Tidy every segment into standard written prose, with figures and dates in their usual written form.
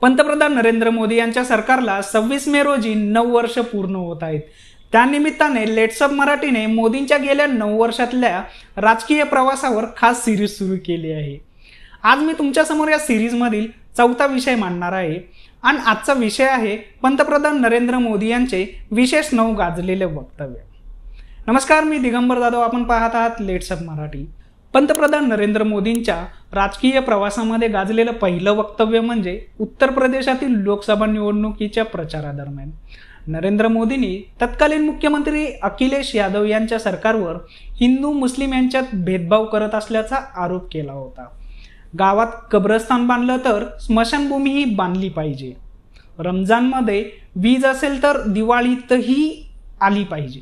पंतप्रधान नरेंद्र मोदी यांच्या सरकारला 26 मे रोजी 9 वर्ष पूर्ण होत आहेत। त्यानिमित्ताने लेट्स अप मराठीने मोदींच्या गेल्या 9 वर्षातल्या राजकीय प्रवासावर खास सिरीज सुरू केली आहे। आज मी तुमच्यासमोर या सिरीजमधील चौथा विषय मांडणार आहे आणि आजचा विषय आहे पंतप्रधान नरेंद्र मोदी यांचे विशेष 9 गाजलेले वक्तव्य। नमस्कार, मी दिगंबर जाधव, आपण पाहत आहात लेट्स अप मराठी। पंतप्रधान नरेंद्र मोदींच्या राजकीय प्रवासामध्ये गाजलेलं पहिलं वक्तव्य म्हणजे उत्तर प्रदेशातील लोकसभा निवडणुकीच्या प्रचारादरम्यान नरेंद्र मोदींनी तत्कालीन मुख्यमंत्री अखिलेश यादव यांच्या सरकारवर हिंदू मुस्लिम यांच्यात भेदभाव करत असल्याचा आरोप केला होता। गावात कब्रस्तान बांधलं तर स्मशानभूमीही बांधली पाहिजे, रमजानमध्ये वीज असेल तर दिवाळीतही आली पाहिजे,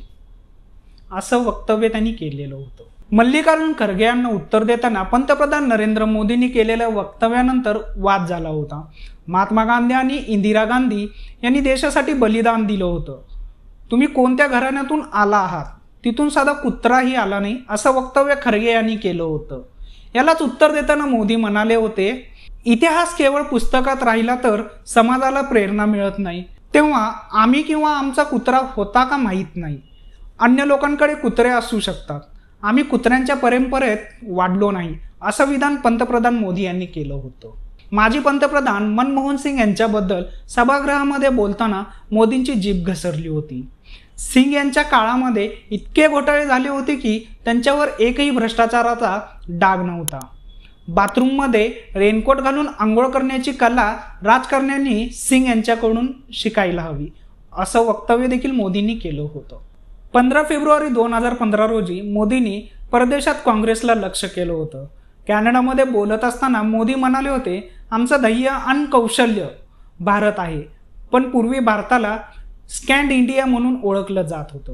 असं वक्तव्य त्यांनी केलेलं होतं। मल्लिकार्जुन खरगे यांना उत्तर देताना पंतप्रधान नरेंद्र मोदींनी केलेल्या वक्तव्यानंतर वाद झाला होता। महात्मा गांधी आणि इंदिरा गांधी यांनी देशासाठी बलिदान दिलं होतं। तुम्ही कोणत्या घराण्यातून आला आहात, तिथून साधा कुत्राही आला नाही, असं वक्तव्य खरगे यांनी केलं होतं। यालाच उत्तर देताना मोदी म्हणाले होते, इतिहास केवळ पुस्तकात राहिला तर समाजाला प्रेरणा मिळत नाही, तेव्हा आम्ही किंवा आमचा कुत्रा होता का माहीत नाही। अन्य लोकांकडे कुत्रे असू शकतात, आम्ही कुत्र्यांच्या परंपरेत वाढलो नाही, असं विधान पंतप्रधान मोदी यांनी केलं होतं। माजी पंतप्रधान मनमोहन सिंग यांच्याबद्दल सभागृहामध्ये बोलताना मोदींची जीभ घसरली होती। सिंग यांच्या काळामध्ये इतके घोटाळे झाले होते की त्यांच्यावर एकही भ्रष्टाचाराचा डाग नव्हता। बाथरूममध्ये रेनकोट घालून आंघोळ करण्याची कला राजकारण्यांनी सिंग यांच्याकडून शिकायला हवी, असं वक्तव्य देखील मोदींनी केलं होतं। 15 फेब्रुवारी 2015 रोजी मोदींनी परदेशात काँग्रेसला लक्ष केलं होतं। कॅनडामध्ये बोलत असताना मोदी म्हणाले होते, आमचं ध्येय आणि कौशल्य भारत आहे, पण पूर्वी भारताला स्कँड इंडिया म्हणून ओळखलं जात होतं।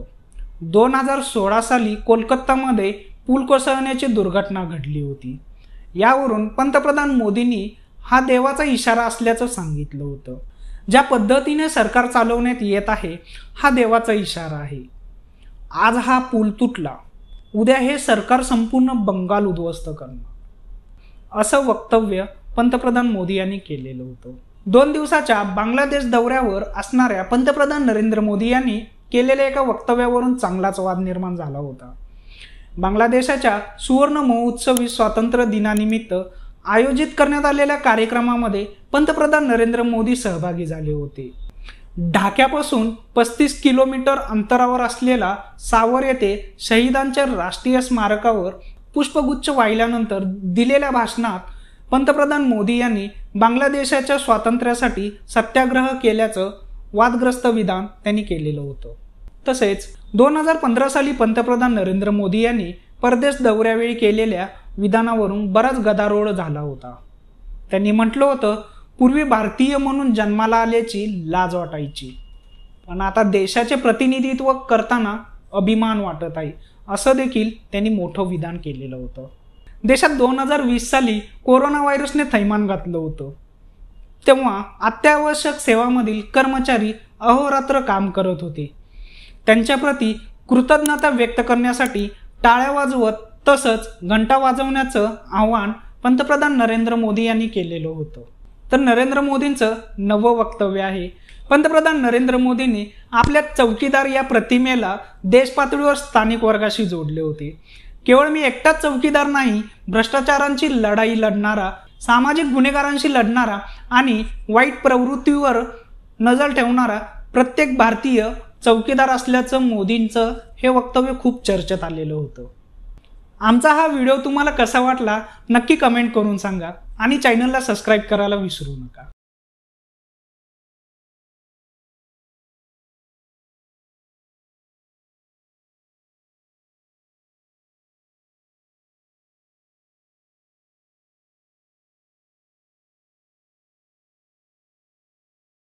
2016 साली कोलकातामध्ये पूल कोसळण्याची दुर्घटना घडली होती। यावरून पंतप्रधान मोदींनी हा देवाचा इशारा असल्याचं सांगितलं होतं। ज्या पद्धतीने सरकार चालवण्यात येत आहे हा देवाचा इशारा आहे। आज हा पूल तुटला, उद्या हे सरकार संपूर्ण बंगाल उद्ध्वस्त करणार, असं वक्तव्य पंतप्रधान मोदी यांनी केलेलं होतं। 2 दिवसाच्या बांगलादेश दौऱ्यावर असणाऱ्या पंतप्रधान नरेंद्र मोदी यांनी केलेल्या एका वक्तव्यावरून चांगलाच वाद निर्माण झाला होता। बांगलादेशाच्या सुवर्ण महोत्सवी स्वातंत्र्य दिनानिमित्त आयोजित करण्यात आलेल्या कार्यक्रमामध्ये पंतप्रधान नरेंद्र मोदी सहभागी झाले होते। ढाक्यापासून 35 किलोमीटर अंतरावर असलेला सावर येथे शहीदांच्या राष्ट्रीय स्मारकावर पुष्पगुच्छ वाहिल्यानंतर दिलेल्या भाषणात पंतप्रधान मोदी यांनी बांगलादेशाच्या स्वातंत्र्यासाठी सत्याग्रह केल्याचं वादग्रस्त विधान त्यांनी केलेलं होतं। तसेच 2015 साली पंतप्रधान नरेंद्र मोदी यांनी परदेश दौऱ्यावेळी केलेल्या विधानावरून बराच गदारोळ झाला होता। त्यांनी म्हटलं होतं, पूर्वी भारतीय म्हणून जन्माला आल्याची लाज वाटायची, पण आता देशाचे प्रतिनिधित्व करताना अभिमान वाटत आहे, असं देखील त्यांनी मोठं विधान केलेलं होतं। देशात 2020 साली कोरोना व्हायरसने थैमान घातलं होतं, तेव्हा अत्यावश्यक सेवामधील कर्मचारी अहोरात्र काम करत होते। त्यांच्याप्रती कृतज्ञता व्यक्त करण्यासाठी टाळ्या वाजवत तसंच घंटा वाजवण्याचं आवाहन पंतप्रधान नरेंद्र मोदी यांनी केलेलं होतं। तर नरेंद्र मोदींचं नवं वक्तव्य आहे। पंतप्रधान नरेंद्र मोदींनी आपल्या चौकीदार या प्रतिमेला देश पातळीवर स्थानिक वर्गाशी जोडले होते। केवळ मी एकटाच चौकीदार नाही, भ्रष्टाचारांची लढाई लढणारा, सामाजिक गुन्हेगारांशी लढणारा आणि वाईट प्रवृत्तीवर नजर ठेवणारा प्रत्येक भारतीय चौकीदार असल्याचं मोदींचं हे वक्तव्य खूप चर्चेत आलेलं होतं। आमचा हा व्हिडिओ तुम्हाला कसा वाटला नक्की कमेंट करून सांगा आणि चॅनलला सबस्क्राईब करायला विसरू नका।